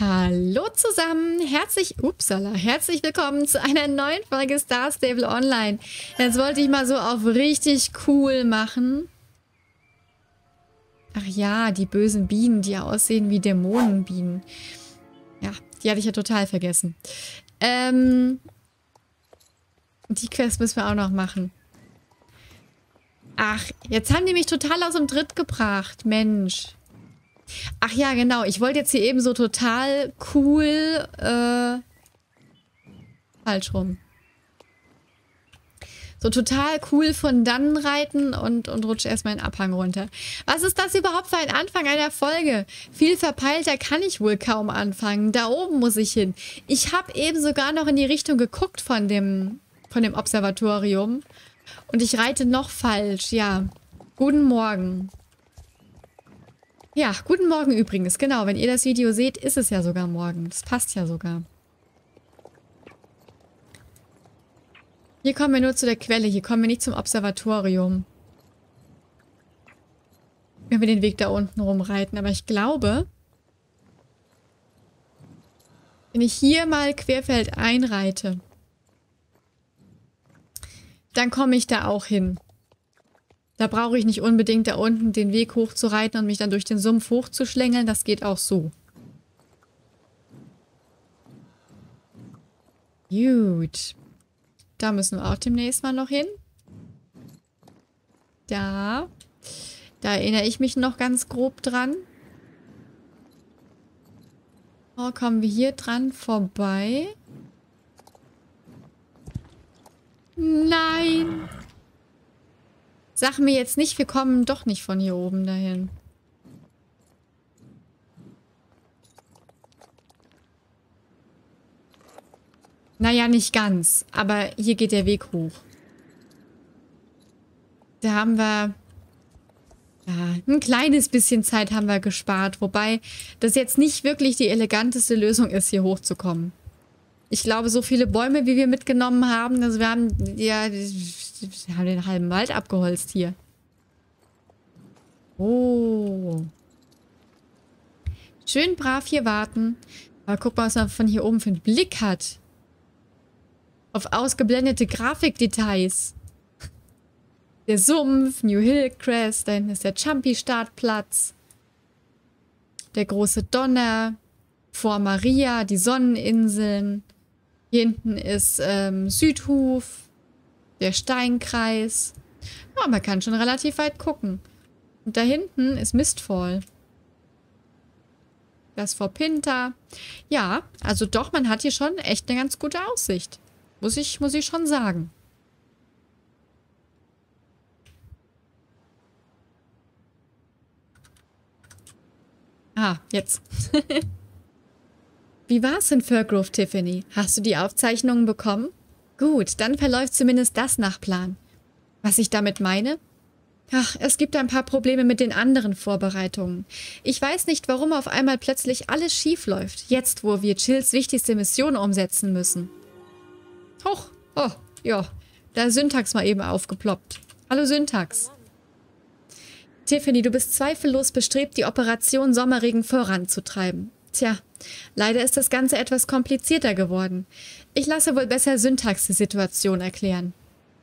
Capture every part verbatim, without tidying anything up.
Hallo zusammen, herzlich, upsala, herzlich willkommen zu einer neuen Folge Star Stable Online. Jetzt wollte ich mal so auf richtig cool machen. Ach ja, die bösen Bienen, die aussehen wie Dämonenbienen. Ja, die hatte ich ja total vergessen. Ähm, die Quest müssen wir auch noch machen. Ach, jetzt haben die mich total aus dem Tritt gebracht, Mensch. Ach ja, genau. Ich wollte jetzt hier eben so total cool, äh, falsch rum. So total cool von dann reiten und, und rutsche erstmal den Abhang runter. Was ist das überhaupt für ein Anfang einer Folge? Viel verpeilter kann ich wohl kaum anfangen. Da oben muss ich hin. Ich habe eben sogar noch in die Richtung geguckt von dem, von dem Observatorium. Und ich reite noch falsch. Ja, guten Morgen. Ja, guten Morgen übrigens. Genau, wenn ihr das Video seht, ist es ja sogar morgen. Das passt ja sogar. Hier kommen wir nur zu der Quelle. Hier kommen wir nicht zum Observatorium. Wenn wir den Weg da unten rumreiten. Aber ich glaube, wenn ich hier mal querfeldein reite, dann komme ich da auch hin. Da brauche ich nicht unbedingt da unten den Weg hochzureiten und mich dann durch den Sumpf hochzuschlängeln. Das geht auch so. Gut. Da müssen wir auch demnächst mal noch hin. Da. Da erinnere ich mich noch ganz grob dran. Oh, kommen wir hier dran vorbei? Nein! Sag mir jetzt nicht, wir kommen doch nicht von hier oben dahin. Naja, nicht ganz. Aber hier geht der Weg hoch. Da haben wir... Ja, ein kleines bisschen Zeit haben wir gespart. Wobei das jetzt nicht wirklich die eleganteste Lösung ist, hier hochzukommen. Ich glaube, so viele Bäume, wie wir mitgenommen haben, also wir haben ja, wir haben den halben Wald abgeholzt hier. Oh. Schön brav hier warten. Aber guck mal, was man von hier oben für einen Blick hat. Auf ausgeblendete Grafikdetails. Der Sumpf, New Hillcrest, da hinten ist der Champi-Startplatz. Der große Donner. Vor Maria, die Sonneninseln. Hier hinten ist ähm, Südhof, der Steinkreis. Ja, man kann schon relativ weit gucken. Und da hinten ist Mistfall. Das vor Pinta. Ja, also doch, man hat hier schon echt eine ganz gute Aussicht. Muss ich, muss ich schon sagen. Ah, jetzt. Wie war's in Firgrove, Tiffany? Hast du die Aufzeichnungen bekommen? Gut, dann verläuft zumindest das nach Plan. Was ich damit meine? Ach, es gibt ein paar Probleme mit den anderen Vorbereitungen. Ich weiß nicht, warum auf einmal plötzlich alles schief läuft, jetzt wo wir Chills wichtigste Mission umsetzen müssen. Hoch, oh, ja, da ist Syntax mal eben aufgeploppt. Hallo Syntax. Tiffany, du bist zweifellos bestrebt, die Operation Sommerregen voranzutreiben. Tja, leider ist das Ganze etwas komplizierter geworden. Ich lasse wohl besser Syntax die Situation erklären.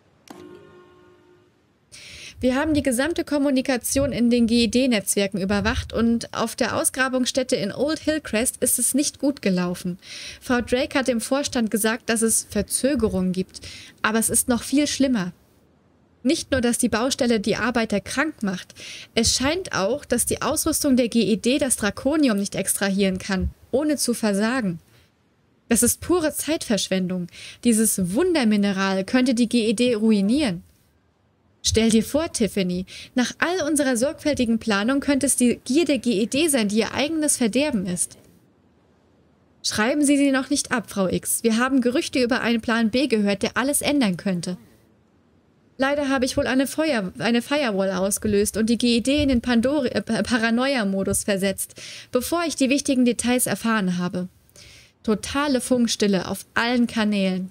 Wir haben die gesamte Kommunikation in den G E D-Netzwerken überwacht und auf der Ausgrabungsstätte in Old Hillcrest ist es nicht gut gelaufen. Frau Drake hat dem Vorstand gesagt, dass es Verzögerungen gibt, aber es ist noch viel schlimmer. Nicht nur, dass die Baustelle die Arbeiter krank macht, es scheint auch, dass die Ausrüstung der G E D das Drakonium nicht extrahieren kann, ohne zu versagen. Das ist pure Zeitverschwendung. Dieses Wundermineral könnte die G E D ruinieren. Stell dir vor, Tiffany, nach all unserer sorgfältigen Planung könnte es die Gier der G E D sein, die ihr eigenes Verderben ist. Schreiben Sie sie noch nicht ab, Frau X. Wir haben Gerüchte über einen Plan B gehört, der alles ändern könnte. Leider habe ich wohl eine, Feuer, eine Firewall ausgelöst und die G E D in den äh, Paranoia-Modus versetzt, bevor ich die wichtigen Details erfahren habe. Totale Funkstille auf allen Kanälen.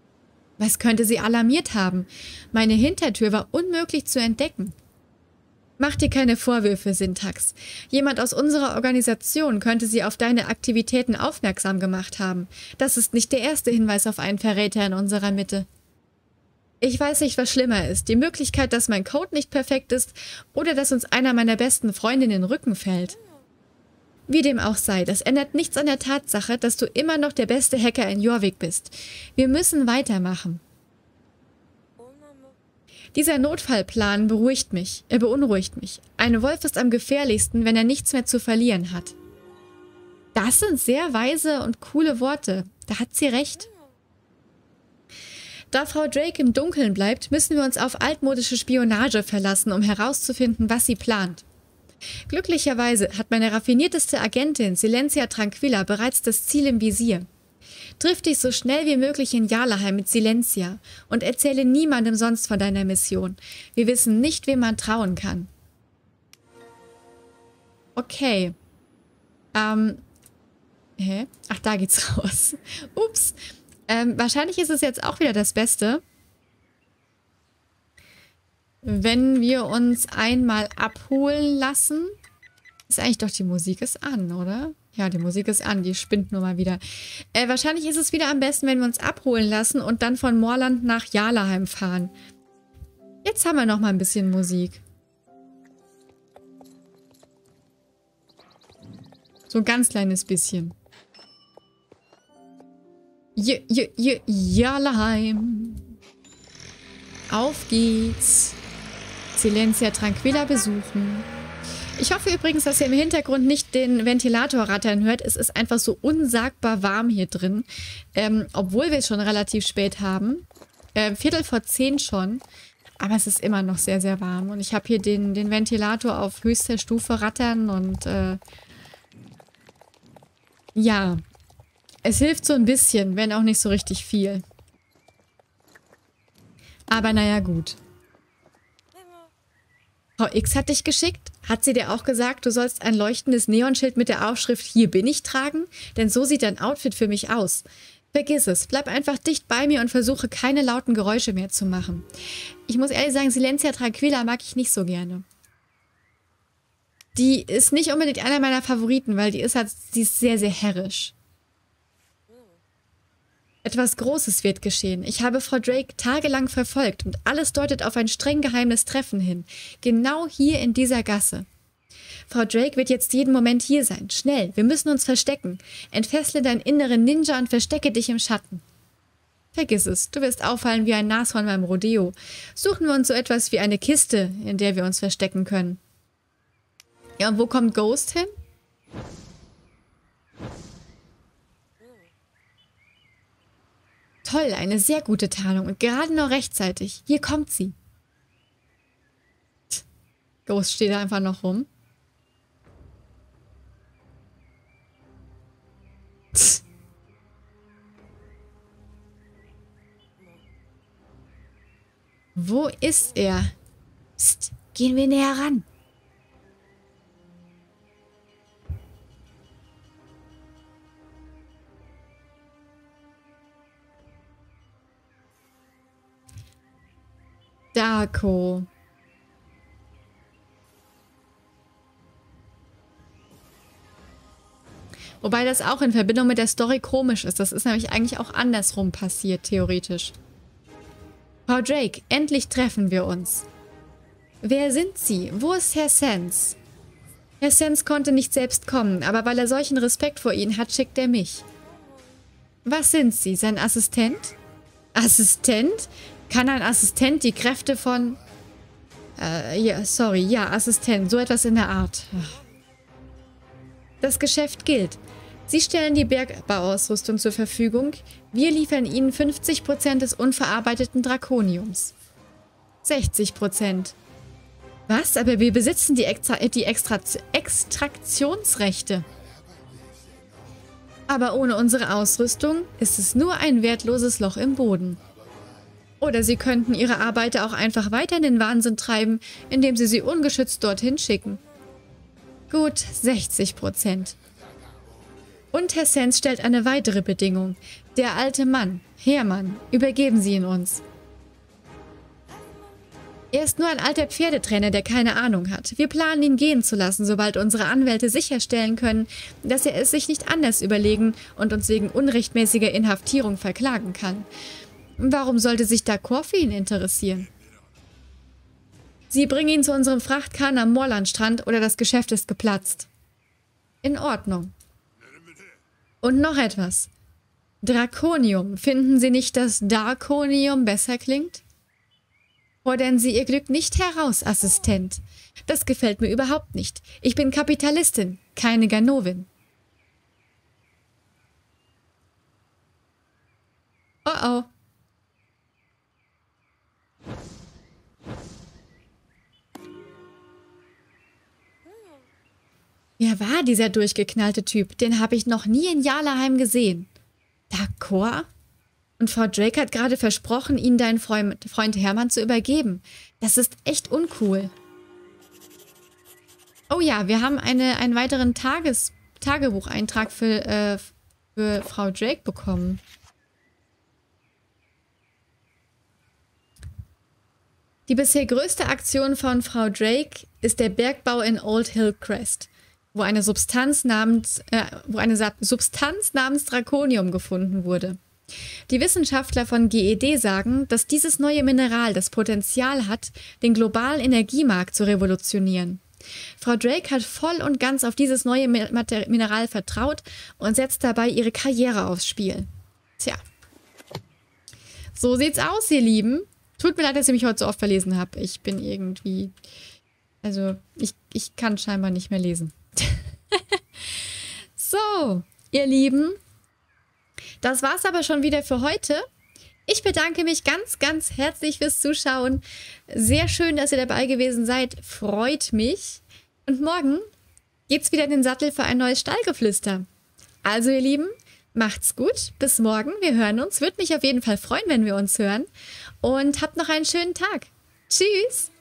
Was könnte sie alarmiert haben? Meine Hintertür war unmöglich zu entdecken. Mach dir keine Vorwürfe, Syntax. Jemand aus unserer Organisation könnte sie auf deine Aktivitäten aufmerksam gemacht haben. Das ist nicht der erste Hinweis auf einen Verräter in unserer Mitte. Ich weiß nicht, was schlimmer ist. Die Möglichkeit, dass mein Code nicht perfekt ist oder dass uns einer meiner besten Freunde in den Rücken fällt. Wie dem auch sei, das ändert nichts an der Tatsache, dass du immer noch der beste Hacker in Jorvik bist. Wir müssen weitermachen. Dieser Notfallplan beruhigt mich, er beunruhigt mich. Ein Wolf ist am gefährlichsten, wenn er nichts mehr zu verlieren hat. Das sind sehr weise und coole Worte. Da hat sie recht. Da Frau Drake im Dunkeln bleibt, müssen wir uns auf altmodische Spionage verlassen, um herauszufinden, was sie plant. Glücklicherweise hat meine raffinierteste Agentin, Silencia Tranquilla, bereits das Ziel im Visier. Triff dich so schnell wie möglich in Jarlaheim mit Silencia und erzähle niemandem sonst von deiner Mission. Wir wissen nicht, wem man trauen kann. Okay. Ähm. Hä? Ach, da geht's raus. Ups. Ähm, wahrscheinlich ist es jetzt auch wieder das Beste, wenn wir uns einmal abholen lassen. Ist eigentlich doch, die Musik ist an, oder? Ja, die Musik ist an, die spinnt nur mal wieder. Äh, wahrscheinlich ist es wieder am besten, wenn wir uns abholen lassen und dann von Moorland nach Jarlaheim fahren. Jetzt haben wir noch mal ein bisschen Musik. So ein ganz kleines bisschen. J j j Jarlaheim. Auf geht's. Silencia Tranquilla besuchen. Ich hoffe übrigens, dass ihr im Hintergrund nicht den Ventilator rattern hört. Es ist einfach so unsagbar warm hier drin. Ähm, obwohl wir es schon relativ spät haben. Äh, Viertel vor zehn schon. Aber es ist immer noch sehr, sehr warm. Und ich habe hier den, den Ventilator auf höchster Stufe rattern. Und äh, ja, es hilft so ein bisschen, wenn auch nicht so richtig viel. Aber naja, gut. Frau X hat dich geschickt? Hat sie dir auch gesagt, du sollst ein leuchtendes Neonschild mit der Aufschrift "Hier bin ich" tragen? Denn so sieht dein Outfit für mich aus. Vergiss es, bleib einfach dicht bei mir und versuche keine lauten Geräusche mehr zu machen. Ich muss ehrlich sagen, Silencia Tranquilla mag ich nicht so gerne. Die ist nicht unbedingt einer meiner Favoriten, weil die ist halt, die ist sehr, sehr herrisch. Etwas Großes wird geschehen. Ich habe Frau Drake tagelang verfolgt und alles deutet auf ein streng geheimes Treffen hin. Genau hier in dieser Gasse. Frau Drake wird jetzt jeden Moment hier sein. Schnell, wir müssen uns verstecken. Entfessle deinen inneren Ninja und verstecke dich im Schatten. Vergiss es, du wirst auffallen wie ein Nashorn beim Rodeo. Suchen wir uns so etwas wie eine Kiste, in der wir uns verstecken können. Ja, und wo kommt Ghost hin? Toll, eine sehr gute Tarnung und gerade noch rechtzeitig. Hier kommt sie. Ghost steht da einfach noch rum. Wo ist er? Psst, gehen wir näher ran. Darko. Wobei das auch in Verbindung mit der Story komisch ist. Das ist nämlich eigentlich auch andersrum passiert, theoretisch. Frau Drake, endlich treffen wir uns. Wer sind Sie? Wo ist Herr Sands? Herr Sands konnte nicht selbst kommen, aber weil er solchen Respekt vor Ihnen hat, schickt er mich. Was sind Sie? Sein Assistent? Assistent? Kann ein Assistent die Kräfte von... Äh, ja, sorry, ja, Assistent, so etwas in der Art. Das Geschäft gilt. Sie stellen die Bergbauausrüstung zur Verfügung. Wir liefern Ihnen fünfzig Prozent des unverarbeiteten Drakoniums. sechzig Prozent. Was? Aber wir besitzen die, Extra die Extra Extraktionsrechte. Aber ohne unsere Ausrüstung ist es nur ein wertloses Loch im Boden. Oder Sie könnten Ihre Arbeiter auch einfach weiter in den Wahnsinn treiben, indem Sie sie ungeschützt dorthin schicken. Gut, sechzig Prozent. Und Herr Sands stellt eine weitere Bedingung. Der alte Mann, Hermann, übergeben Sie ihn uns. Er ist nur ein alter Pferdetrainer, der keine Ahnung hat. Wir planen, ihn gehen zu lassen, sobald unsere Anwälte sicherstellen können, dass er es sich nicht anders überlegen und uns wegen unrechtmäßiger Inhaftierung verklagen kann. Warum sollte sich D'Acor für ihn interessieren? Sie bringen ihn zu unserem Frachtkahn am Moorlandstrand oder das Geschäft ist geplatzt. In Ordnung. Und noch etwas. Drakonium. Finden Sie nicht, dass Darkonium besser klingt? Fordern Sie Ihr Glück nicht heraus, Assistent. Das gefällt mir überhaupt nicht. Ich bin Kapitalistin, keine Ganovin. Oh oh. Wer war dieser durchgeknallte Typ? Den habe ich noch nie in Jarlaheim gesehen. D'Acor? Und Frau Drake hat gerade versprochen, Ihnen deinen Freund, Freund Hermann zu übergeben. Das ist echt uncool. Oh ja, wir haben eine, einen weiteren Tages, Tagebucheintrag für, äh, für Frau Drake bekommen. Die bisher größte Aktion von Frau Drake ist der Bergbau in Old Hillcrest, wo eine Substanz namens, äh, wo eine Substanz namens Drakonium gefunden wurde. Die Wissenschaftler von G E D sagen, dass dieses neue Mineral das Potenzial hat, den globalen Energiemarkt zu revolutionieren. Frau Drake hat voll und ganz auf dieses neue Mineral vertraut und setzt dabei ihre Karriere aufs Spiel. Tja. So sieht's aus, ihr Lieben. Tut mir leid, dass ich mich heute so oft verlesen habe. Ich bin irgendwie... Also, ich, ich kann scheinbar nicht mehr lesen. So, ihr Lieben. Das war's aber schon wieder für heute. Ich bedanke mich ganz, ganz herzlich fürs Zuschauen. Sehr schön, dass ihr dabei gewesen seid. Freut mich. Und morgen geht's wieder in den Sattel für ein neues Stallgeflüster. Also, ihr Lieben, macht's gut. Bis morgen. Wir hören uns. Würde mich auf jeden Fall freuen, wenn wir uns hören. Und habt noch einen schönen Tag. Tschüss.